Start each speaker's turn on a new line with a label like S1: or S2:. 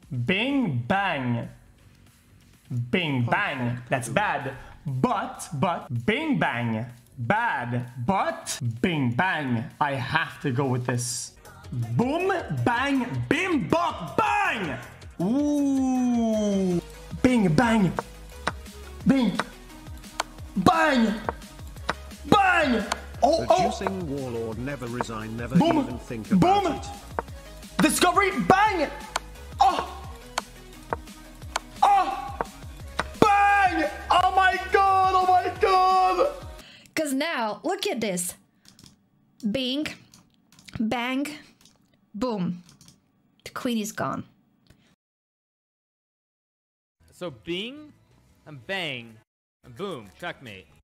S1: Bing bang. Bing bang. That's bad. But, bing bang. Bad. But, bing bang. I have to go with this. Boom, bang, bim, bop, bang! Ooh. Bing, bang. Bing. Bang. Bang! Oh,
S2: Reducing warlord, never resign, never even think about it.
S1: Discovery, bang! Oh! Oh! Bang! Oh my god, oh my god!
S3: Cause now, look at this. Bing, bang, boom. The queen is gone.
S4: So bing, and bang, and boom, checkmate.